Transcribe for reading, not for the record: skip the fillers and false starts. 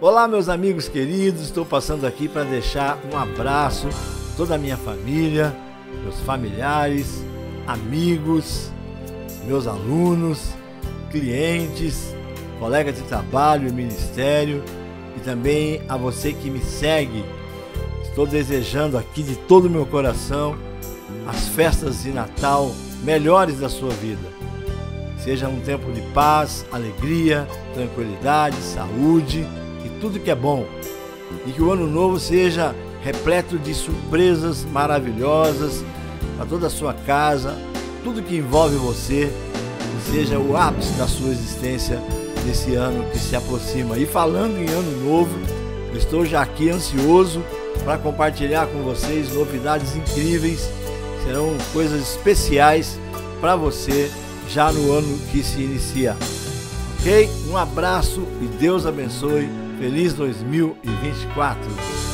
Olá, meus amigos queridos, estou passando aqui para deixar um abraço a toda a minha família, meus familiares, amigos, meus alunos, clientes, colegas de trabalho e ministério, e também a você que me segue. Estou desejando aqui de todo o meu coração as festas de Natal melhores da sua vida. Seja um tempo de paz, alegria, tranquilidade, saúde e tudo que é bom. E que o ano novo seja repleto de surpresas maravilhosas para toda a sua casa, tudo que envolve você, que seja o ápice da sua existência nesse ano que se aproxima. E falando em ano novo, eu estou já aqui ansioso para compartilhar com vocês novidades incríveis, serão coisas especiais para você já no ano que se inicia. Ok? Um abraço e Deus abençoe. Feliz 2024!